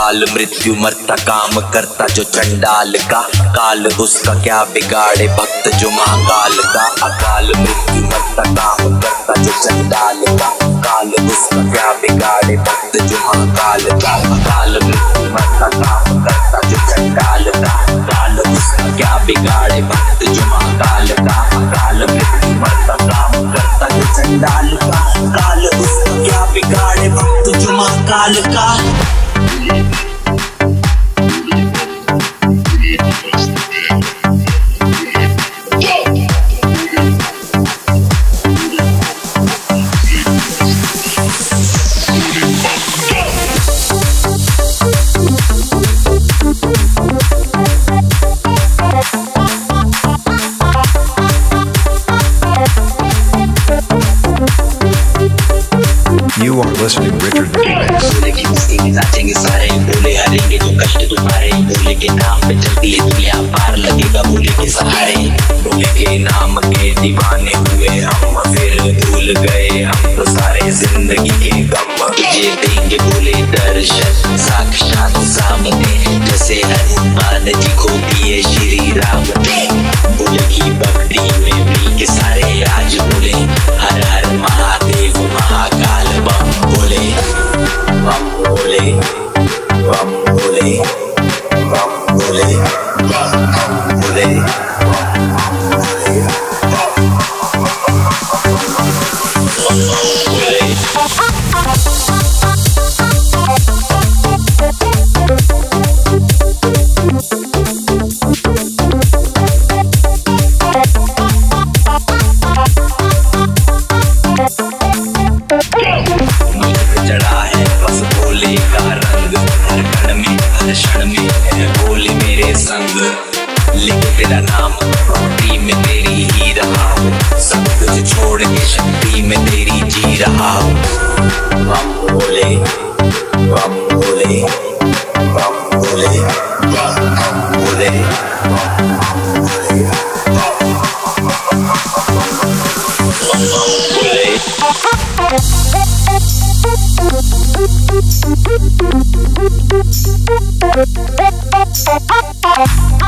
अकाल मृत्यु मरता काम करता जो चंडाल का, काल उसका क्या बिगाड़े भक्त जो महाकाल का। अकाल मृत्यु मरता काम करता जो चंडाल का, काल उसका क्या बिगाड़े भक्त जो महाकाल का। अकाल मृत्यु मरता काम करता जो चंडाल का, काल उसका क्या बिगाड़े भक्त जो महाकाल का। अकाल मृत्यु मरता काम करता जो चंडाल का, काल उसका क्या बिगाड़े भक्त जो महाकाल का। You are listening to Richard Mix. बोले कि मुस्लिम नाचेंगे सारे, बोले हारेंगे जो कष्ट तुम्हारे, बोले के नाम पे चलती है दुनिया पार लगेगा बोले के सहारे। बोले के नाम के दीवाने हुए हम, फिर भूल गए हम तो सारे जिंदगी के गम। ये देंगे बोले दर्शन साक्षात सामने, जैसे हनुमान जी को दिए श्री राम ने। बोले की भक्ति में भी के सारे आज बोले हर हर महादेव महाकाल बम बोले, बम बोले, बम बोले, बम बोले, बम बोले, चढ़ा है बस भोले का रंग, हर कण में हर क्षण में है भोले मेरे संग। लेके तेरा नाम भक्ति में तेरी ही रहा हूँ, सब कुछ छोड़ के शक्ति में तेरी जी रहा हूँ। बम भोले, बम भोले, बम भोले, बम भोले, Bye.